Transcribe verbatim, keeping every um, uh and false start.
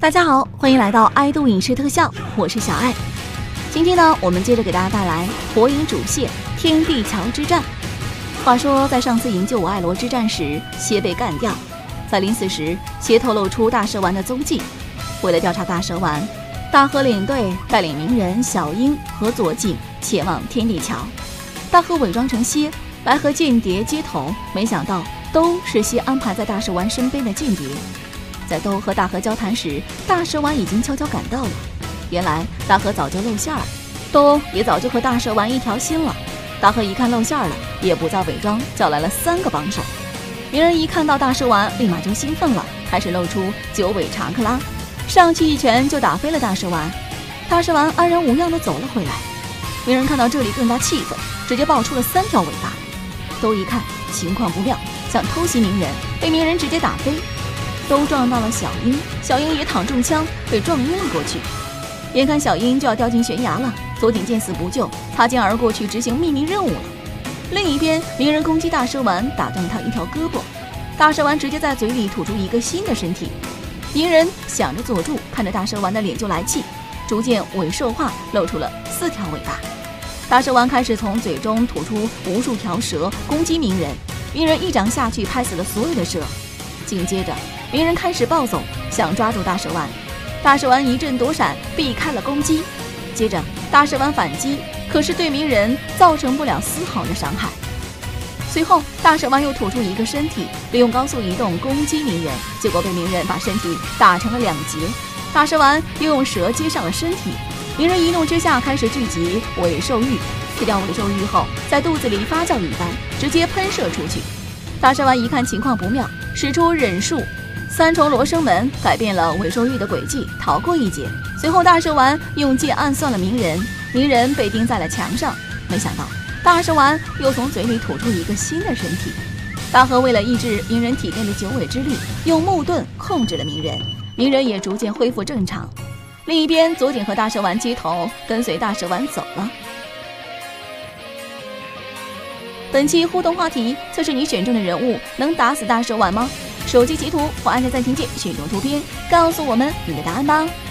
大家好，欢迎来到爱度影视特效，我是小爱。今天呢，我们接着给大家带来火影主线天地桥之战。话说，在上次营救我爱罗之战时，蝎被干掉，在临死时，蝎透露出大蛇丸的踪迹。为了调查大蛇丸，大和领队带领鸣人、小樱和佐井前往天地桥。大和伪装成蝎来和间谍接头，没想到都是蝎安排在大蛇丸身边的间谍。在都和大和交谈时，大蛇丸已经悄悄赶到了。原来大和早就露馅儿，都也早就和大蛇丸一条心了。大和一看露馅儿了，也不再伪装，叫来了三个帮手。鸣人一看到大蛇丸，立马就兴奋了，开始露出九尾查克拉，上去一拳就打飞了大蛇丸。大蛇丸安然无恙地走了回来。鸣人看到这里更加气愤，直接爆出了三条尾巴。都一看情况不妙，想偷袭鸣人，被鸣人直接打飞。都撞到了小樱，小樱也躺中枪，被撞晕了过去。眼看小樱就要掉进悬崖了，佐井见死不救，擦肩而过去执行秘密任务了。另一边，鸣人攻击大蛇丸，打断他一条胳膊，大蛇丸直接在嘴里吐出一个新的身体。鸣人想着佐助，看着大蛇丸的脸就来气，逐渐尾兽化，露出了四条尾巴。大蛇丸开始从嘴中吐出无数条蛇，攻击鸣人。鸣人一掌下去，拍死了所有的蛇。紧接着，鸣人开始暴走，想抓住大蛇丸。大蛇丸一阵躲闪，避开了攻击。接着，大蛇丸反击，可是对鸣人造成不了丝毫的伤害。随后，大蛇丸又吐出一个身体，利用高速移动攻击鸣人，结果被鸣人把身体打成了两截。大蛇丸又用蛇接上了身体。鸣人一怒之下开始聚集尾兽玉，吃掉尾兽玉后，在肚子里发酵一番，直接喷射出去。大蛇丸一看情况不妙，使出忍术三重罗生门，改变了尾兽玉的轨迹，逃过一劫。随后大蛇丸用剑暗算了鸣人，鸣人被钉在了墙上。没想到大蛇丸又从嘴里吐出一个新的身体。大和为了抑制鸣人体内的九尾之力，用木盾控制了鸣人，鸣人也逐渐恢复正常。另一边，佐井和大蛇丸接头，跟随大蛇丸走了。本期互动话题测试你选中的人物能打死大蛇丸吗？手机截图或按下暂停键选中图片，告诉我们你的答案吧。